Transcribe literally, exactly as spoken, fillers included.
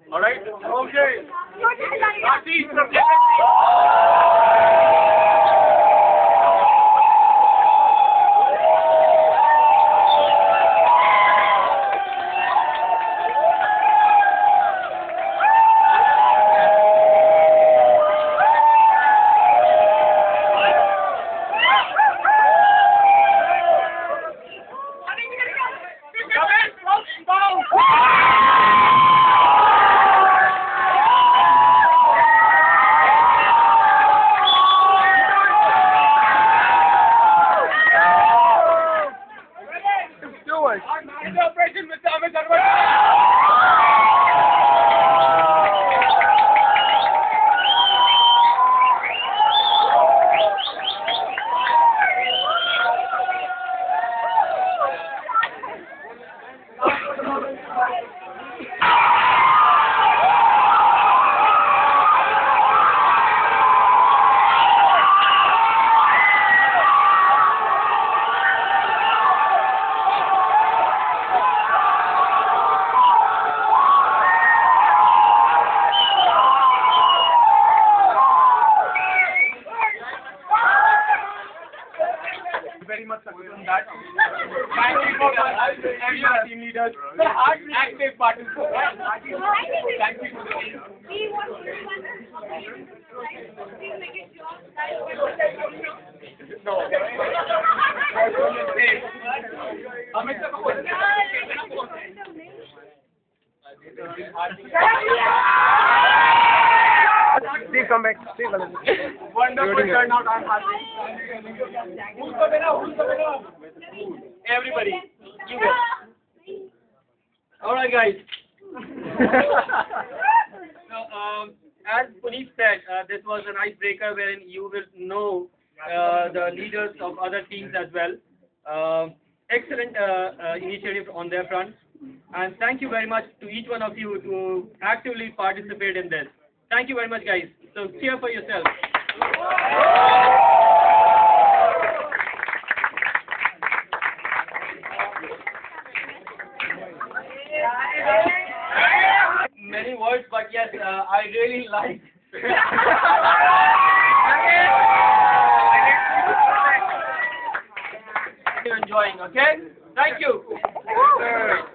All right. Okay. Ati, Operation with Amit very much success on that. Thank you for every team leaders, active participants. Thank you to the team. No. Amit sir, Steve, come back. Steve, wonderful turnout. I'm happy. Who's the winner? Who's the winner? Everybody. You guys. All right, guys. So, um, as Puneet said, uh, this was an icebreaker wherein you will know uh, the leaders of other teams as well. Um excellent uh, uh, initiative on their front. And thank you very much to each one of you to actively participate in this. Thank you very much, guys. So cheer for yourself. Many words, but yes, uh, I really like. You're enjoying, okay? Thank you.